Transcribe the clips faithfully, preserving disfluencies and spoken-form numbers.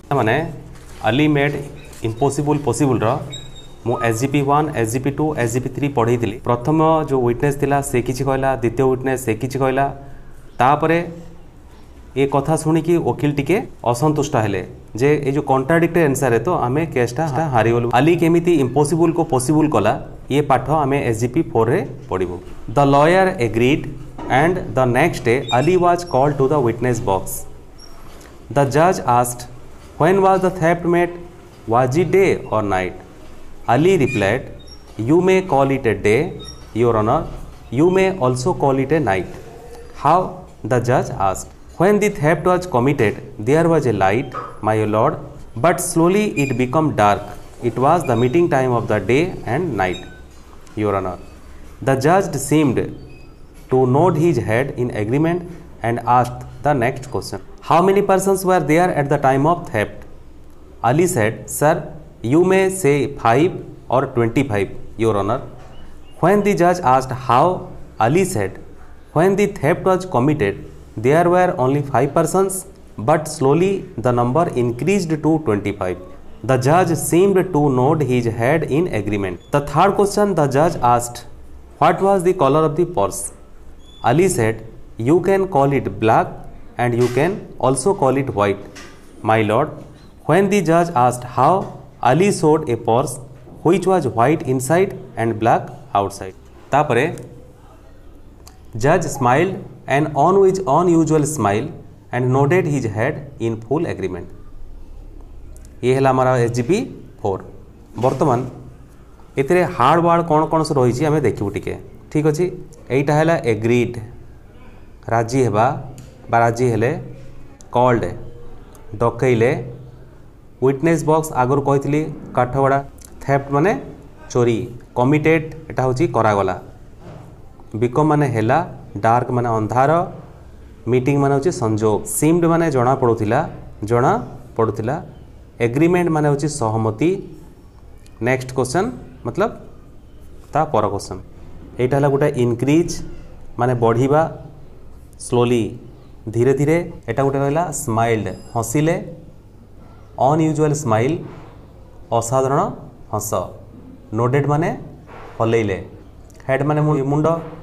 माने Ali made impossible possible रो मु SGP one SGP two SGP three पढ़ी थी। प्रथम जो विटनेस थिला से किछि कहला, द्वितीय विटनेस से किछि कहला, तापरे ये कथा शुणिकी वकिल टिके असंतुष्ट हेले जे ये जो कॉन्ट्राडिक्टरी आंसर है तो आमे केसटा हारी गलु। अली केमिति इम्पॉसिबल को पॉसिबल कला ये पाठ आमे एसजीपी फोर रे पढ़िबु। The lawyer agreed and the next day Ali was called to the witness box. The जज asked when was the theft made, was it day or night? Ali replied, you may call it a day, your honor, you may also call it a night. How? The judge asked. When the theft was committed, there was a light, my lord, but slowly it became dark. It was the meeting time of the day and night, your honor. The judge seemed to nod his head in agreement and asked the next question. How many persons were there at the time of theft? Ali said, sir, you may say five or twenty-five, your honor. When the judge asked how, Ali said, when the theft was committed, there were only five persons, but slowly the number increased to twenty-five. The judge seemed to nod his head in agreement. The third question the judge asked, what was the color of the purse? Ali said, you can call it black and you can also call it white, my lord. When the judge asked how, Ali showed a purse which was white inside and black outside. तापरे judge smiled an unusual smile and nodded his head in full agreement. ये है हमारा SGP four. बर्तमान इतने hard ward कौन कौन सब रही आम देखू टिके, ठीक अच्छे। यहीटा है एग्रीड, राजी हेबा बा राजी हेले, कॉल्ड डकैले, विटनेस बॉक्स आगर कही काठगड़ा, थेफ्ट माने चोरी, कमिटेड एटा होची करागला, बिकम माने हेला, डार्क माने अंधार, मीटिंग माने होची संजोग, सीम्ड माने जना पड़ुथिला जना पड़ुथिला, एग्रीमेंट माने होची सहमति। नेक्स्ट क्वेश्चन मतलब ता पर क्वेश्चन एटा हला गोटे इनक्रीज माने बढ़िबा, स्लोली धीरे धीरे, एटा गोटे रहला स्माइल्ड हसिले, अनयूजुअल स्माइल असाधारण हस, नोडेड माने हलैले, हेड माने मुंड,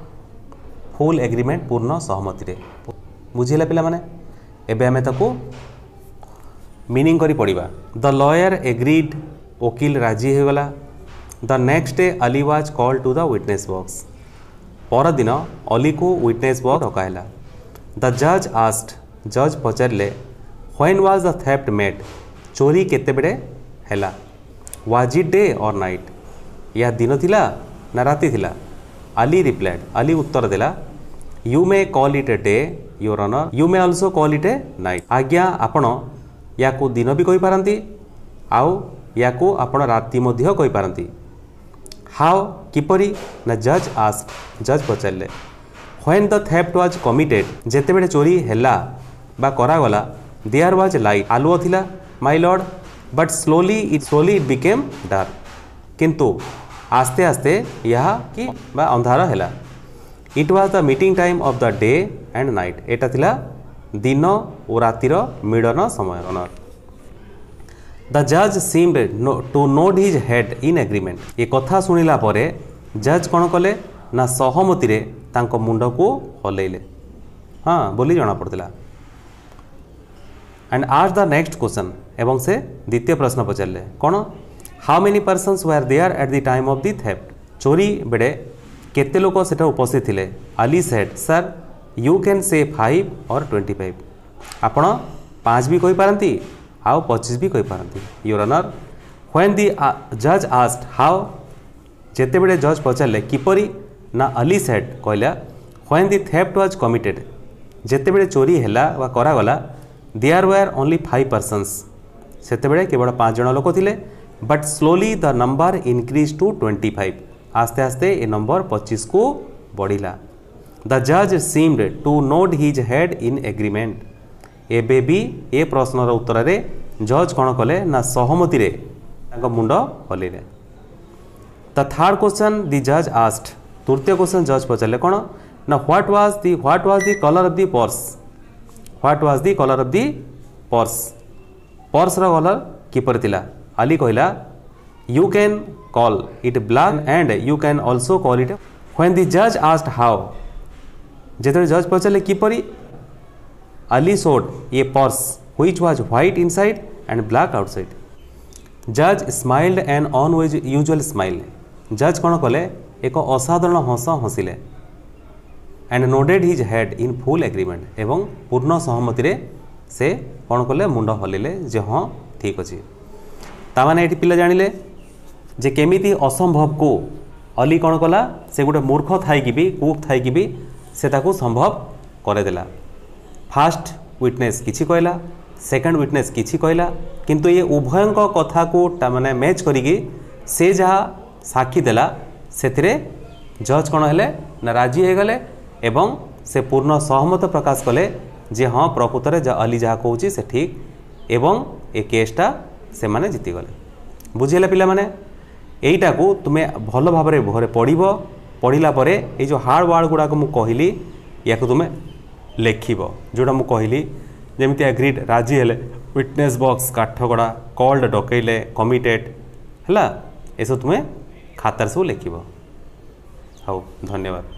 फुल एग्रीमेंट पूर्ण सहमति रे। बुझिला पिला माने एबे हमें ताको मीनिंग करी पड़िबा। द लॉयर एग्रीड, वकील राजी हो गला। The next day Ali was called to the witness box. पर दिन अली को विटनेस बॉक्स डकाइला। द जज आस्क्ड, जज पचारे when was the theft made, चोरी केते बेडे हैला? Was it day or night, या दिन थिला ना राति थिला? अली रिप्लाइड, अली उत्तर देला, you may call it a day, your honour, you may also call it a night. आज्ञा आपण या को दिन भी कहि पारंती आउ या को आपण राति मध्य कहि पारंती। हाउ किपरि ना जज आस्क्ड, जज पचारले। When the theft was committed, जेते बेडे चोरी हैला बा करागला, देयर वाज लाइट, आलुओ थिला, my lord, but slowly it slowly it became dark, किंतु आस्ते आस्ते यह कि बा अंधार हैला। It was the meeting time of the day and night, एटा थिला दिन और रातिर मिलन समय। ऑनर द जज seemed to nod his head in agreement. ये कथा शुणिला परे जज कौन कले ना सहमति रे तांको मुंड को हलैले, हाँ बोली जना पड़ता। एंड आज द नेक्स्ट क्वेश्चन, एवं से द्वितीय प्रश्न पचारे कौन, how many persons were there at the time of the theft, चोरी बेड़े केते लोक सेटा उपस्थित थिले? Ali said, sir you can say five or twenty five, आपण पाँच भी कही पारंती आउ पच्चीस भी कही पारंती, योर ऑनर। व्हेन द जज आस्क्ड हाउ, जेते बेड़े जज पचारे किपरि ना अली सेड कहला, when the theft was committed, जेते बेड़े चोरी हैला वा करागला, there where only five persons, सेते बेड़े केवल पाँच जन लोक थिले, but slowly the number increase to twenty five, आस्ते आस्ते ए नंबर पच्चीस को बढ़िला। द जज seemed to nod his head in agreement. एबे भी ए प्रश्नर उत्तर रे जज कौन कले ना सहमति रे तांको मुंड हलैले। द थर्ड क्वेश्चन द जज आस्क्ड, तृतीय क्वेश्चन जज पचारे कौन ना what was the what was the colour of the purse, what was the colour of the purse, purse रो कलर किपर थिला अली कहला you can call it black and you can also call it when the जज asked how जेते जज पचारे किपरि Ali showed a purse which was white inside and black outside जज स्माइल्ड एंड अनयूजुअल स्माइल जज कौन कले एक असाधारण हस हसिले and nodded his head in full agreement एवं पूर्ण सहमति रे से कौन कले मुंड हलिले जे हाँ ठीक अच्छे ताने ये पिला जानिले जे केमिति असंभव को अली कौन कला से गोटे मूर्ख थाई भी कुक थाई भी से ताको संभव करदेला फास्ट विटनेस किछि कहला सेकंड विटनेस किछि कहला किंतु ये उभय कथा को माने मैच करिकी से जहाँ साक्षी देला सेथिरे जज कौन हेले ना राजी हो गले एवं से पूर्ण सहमत प्रकाश कले जे हाँ प्रकृत में अली जहाँ कहूँ से ठीक एवं ए केसटा से माने जीतीगले बुझेले पिला माने एईटा को तुम्हें भल भाव में पढ़ पढ़ला ये जो हार्ड वार्ड गुड़ाक मुझे कहली या तुम्हें लेखिब जोटा मुझे कहली जमी एग्रीड राजी हेले विटनेस बॉक्स काठगड़ा कॉल्ड डकैले कमिटेड है ये सब तुम्हें खातार सब लेखिब। हाँ धन्यवाद।